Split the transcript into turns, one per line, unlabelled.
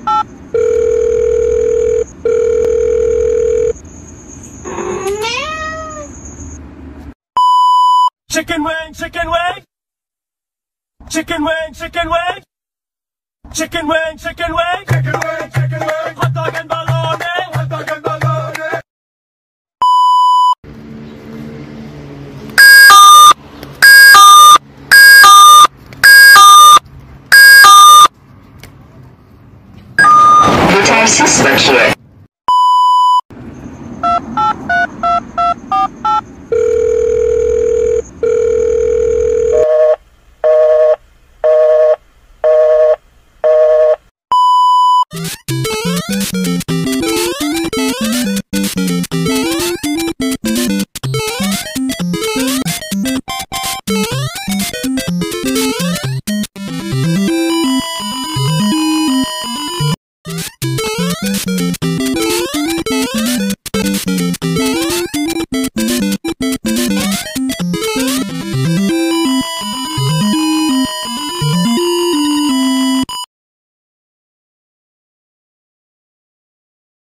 Chicken wing, chicken wing. Chicken wing, chicken wing. Chicken wing, chicken wing.
Chicken wing, chicken wing.
Hot dog and bologna.
Hot dog and bologna.
Witaj suspect.
here.